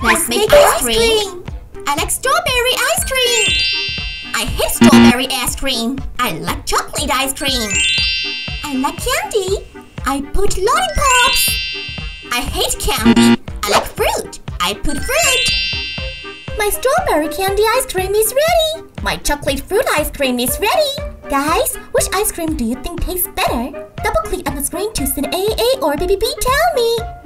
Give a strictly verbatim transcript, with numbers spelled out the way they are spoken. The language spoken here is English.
Let's make ice cream. I like strawberry ice cream. I hate strawberry ice cream. I like chocolate ice cream. I like candy. I put lollipops. I hate candy. I like fruit. I put fruit. My strawberry candy ice cream is ready. My chocolate fruit ice cream is ready. Guys, which ice cream do you think tastes better? Double click on the screen to send A A or B B B tell me.